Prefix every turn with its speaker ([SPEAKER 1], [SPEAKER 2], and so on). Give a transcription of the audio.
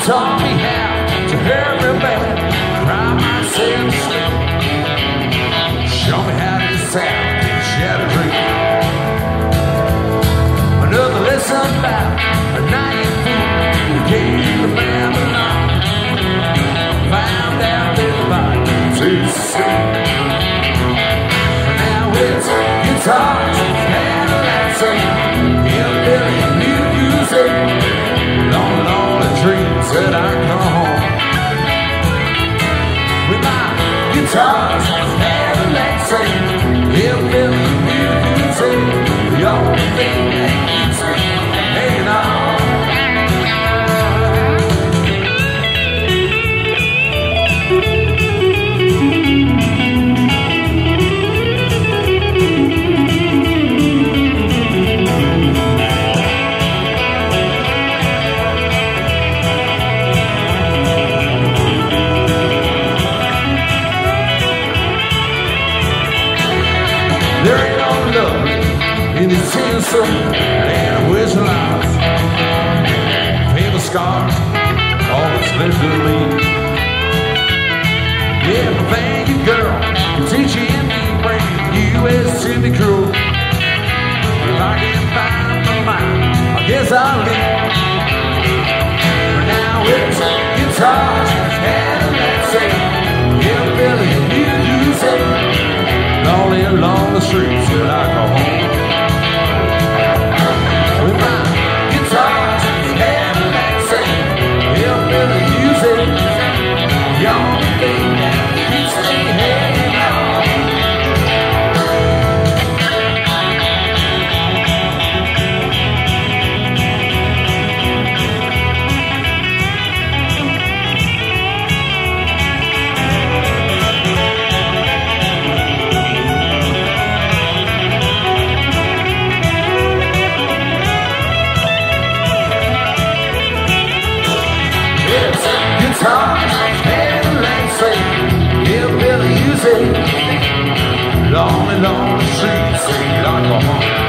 [SPEAKER 1] taught me how to hurry back, cry myself to sleep. Show me how to sound and shed a dream. Another lesson about a night fool who gave the man along. Found out that the body too soon. Now it's guitars and Cadillacs and hillbilly music. Long dreams that I come home with my guitars and Cadillacs and hillbilly music. The only thing that keeps me hanging on. There ain't no love in this tinsel, and a whistle out. Paper scars, all that's left of me. Yeah, but thank you, girl, for teaching me, bringing you as to be cruel. If I can't find my mind, I guess I'll leave. But now it's guitars and let's say, hillbilly music. Lonely along the streets that I go home with my guitars and Cadillacs and hillbilly music. The only thing that keeps me hanging on. Guitars and Cadillacs, hillbilly music. Lonely, lonely streets, like a home.